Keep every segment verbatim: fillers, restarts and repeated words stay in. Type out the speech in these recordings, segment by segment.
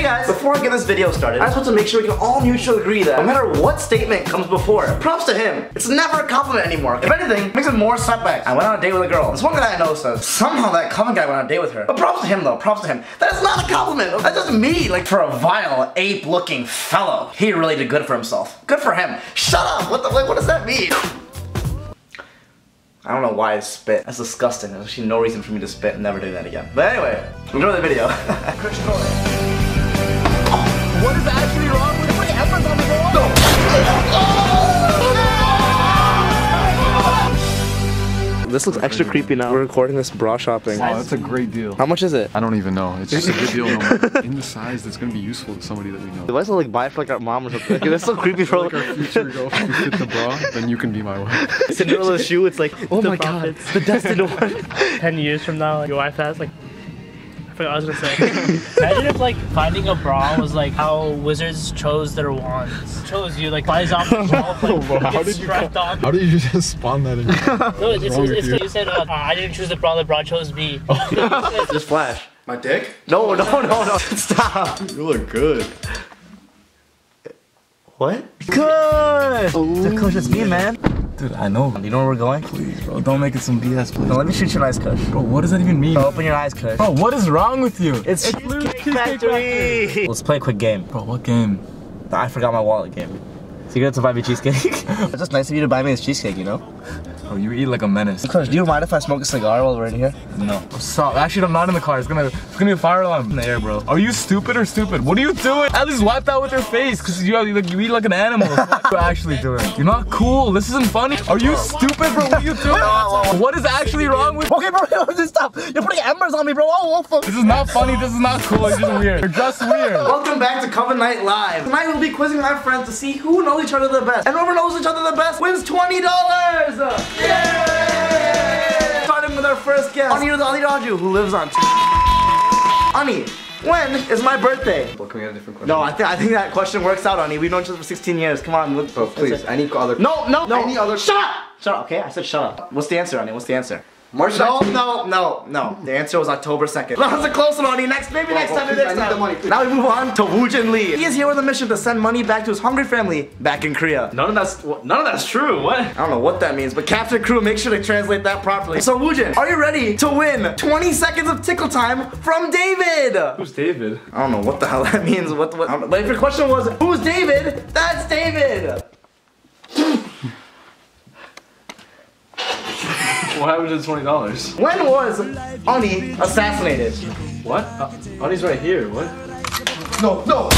guys, before I get this video started, I just want to make sure we can all mutually agree that no matter what statement comes before it, props to him. It's never a compliment anymore. If anything, it makes it more setbacks. I went on a date with a girl. This one guy I know says, somehow that common guy went on a date with her. But props to him though, props to him. That is not a compliment. That's just me, like for a vile, ape-looking fellow. He really did good for himself. Good for him. Shut up! What the, like, what does that mean? I don't know why I spit. That's disgusting. There's actually no reason for me to spit and never do that again. But anyway, enjoy the video. Kush, oh, what is actually wrong with my efforts on the goal? No. This looks extra creepy now. We're recording this bra shopping. Oh, that's a great deal. How much is it? I don't even know. It's just a good deal. No in the size that's gonna be useful to somebody that we know. Why is it like buy for like our mom or something? Like, that's so creepy, bro. Like our future girlfriend who fit the bra, then you can be my wife. Cinderella's shoe. It's like, oh my god, the destined one. Ten years from now, like, your wife has like. I forgot what I was gonna say. Imagine if like finding a bra was like how wizards chose their wands. Chose you like flies off the shelf, like, oh, how did you on. How did you just spawn that in? No, it's, it's, it's you? you said uh, I didn't choose the bra, the bra chose me. Oh. Just flash. My dick? No, no, no, no. Stop. You look good. What? Good. Oh. Kush, it's me, man. Dude, I know. Do you know where we're going? Please, bro, don't make it some B S, please. No, let me shoot your eyes, Kush. Bro, what does that even mean? Bro, open your eyes, Kush. Bro, what is wrong with you? It's, it's Cheesecake Factory. Factory. Let's play a quick game. Bro, what game? The I forgot my wallet game. So you're gonna buy me cheesecake? It's just nice of you to buy me this cheesecake, you know? Bro, you eat like a menace. Kush, do you mind if I smoke a cigar while we're in here? No. Stop. Actually, I'm not in the car. It's gonna, it's gonna be a fire alarm in the air, bro. Are you stupid or stupid? What are you doing? At least wipe that with your face, cause you have, like, you eat like an animal. What are you actually doing? You're not cool. This isn't funny. Are you stupid, bro? What are you doing? What is actually wrong with? Okay, bro, just stop. You're putting embers on me, bro. Oh, oh fuck. This is not funny. This is not cool. It's just weird. You're just weird. Welcome back to Coven Night Live. Tonight we'll be quizzing my friends to see who knows each other the best, and whoever knows each other the best wins twenty dollars. Yay! Starting with our first guest, Ani Raju, who lives on. Ani, when is my birthday? Well, can we get a different question? No, I think I think that question works out, Ani. We've known each other for sixteen years. Come on, let's, bro, please. Any other? No, no, no. Any other? Shut up! Shut up. Okay, I said shut up. What's the answer, Ani? What's the answer? March no, no, no, no. The answer was October second. That was a close one, Ani. Next, maybe bro, next bro, time, please, next I need time. the money, please. Now we move on to Woojin Lee. He is here with a mission to send money back to his hungry family back in Korea. None of that's none of that's true. What? I don't know what that means, but Captain Crew, make sure to translate that properly. So Woojin, are you ready to win twenty seconds of tickle time from David? Who's David? I don't know what the hell that means. What? what I don't know. But if your question was who's David, that's David. What happened to the twenty dollars? When was Ani assassinated? What? Uh, Ani's right here. What? No, no.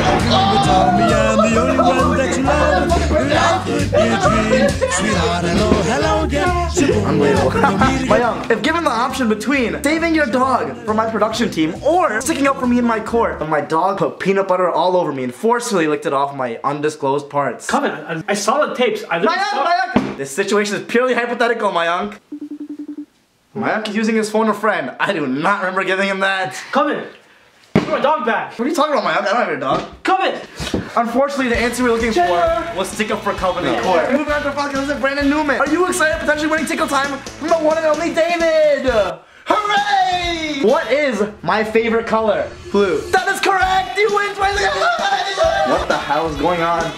Unbelievable. Mayang, if given the option between saving your dog for my production team or sticking up for me in my court, my dog put peanut butter all over me and forcefully licked it off my undisclosed parts. Coven, I, I saw the tapes. I Mayank, saw Mayank! This situation is purely hypothetical, Mayank. Mayank is using his phone to friend. I do not remember giving him that. Coven, give my dog back. What are you talking about, Mayank? I don't have your dog. Coven! Unfortunately, the answer we're looking Jenna. for was stick up for Coven in court. Moving on to Falcons and Brandon Newman. Are you excited potentially winning tickle time from the one and only David? Hooray! What is my favorite color? Blue. That is correct! You win twenty dollars! What the hell is going on?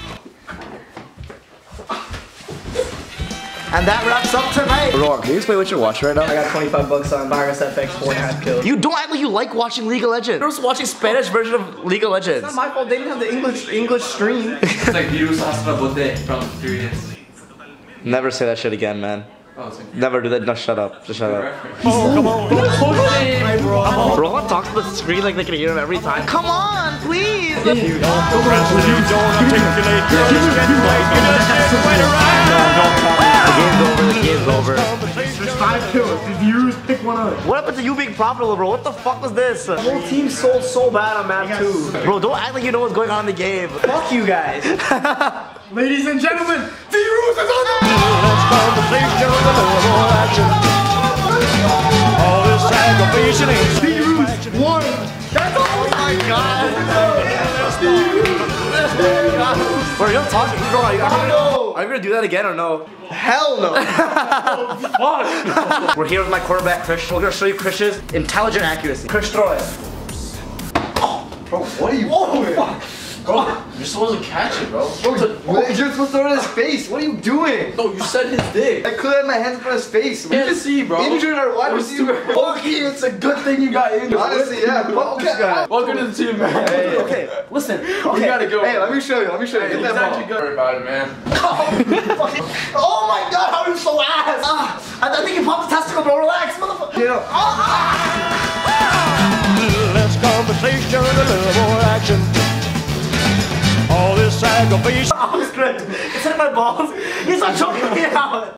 And that wraps up tonight. Bro, can you explain what you're watching right now? I got twenty-five bucks on Virus F X, four and a half kills. You don't act like you like watching League of Legends. You're just watching Spanish version of League of Legends. It's not my fault, they didn't have the English English stream. It's like virus hasta bote from three days. Never say that shit again, man. Oh, it's like Never do that. No, shut up. Just shut up. Oh, come on. Bro. Bro, I talk to the screen like they can hear him every time. Come on, please. You don't articulate. The game's over. The game's over. There's five kills. If you pick one up. What happened to you being profitable, bro? What the fuck was this? The whole team sold so bad on map two. Bro, don't act like you know what's going on in the game. Fuck you guys. Ladies and gentlemen, the rules is on the All this aggravation is Steve one. That's all. Oh my god. Bro, you're talking. Bro, are you, are, you, are you gonna do that again or no? Hell no. fuck. We're here with my quarterback, Kush. We're gonna show you Kush's intelligent accuracy. Kush, throw it. Oh. Bro, what are you doing? Bro, you're supposed to catch it, bro. Bro, you're supposed to throw it in his face. What are you doing? No, you said his dick. I clearly had my hands in front of his face. We Can't see, bro. injured our wide receiver. Fuck you, it's a good thing you got injured. Honestly, yeah. Fuck this guy. Welcome to the team, man. Hey, Okay, listen. You Okay. gotta go. Hey, let me show you. Let me show you. Hey, Get he's that actually ball. good. Sorry about it, man. Oh my god, how are you so ass? Ah, I, I think you popped the testicle, bro. Relax, motherfucker. Get up. Less conversation, a little more action. All this aggravation. I was good. It's in my balls. He's not choking me out.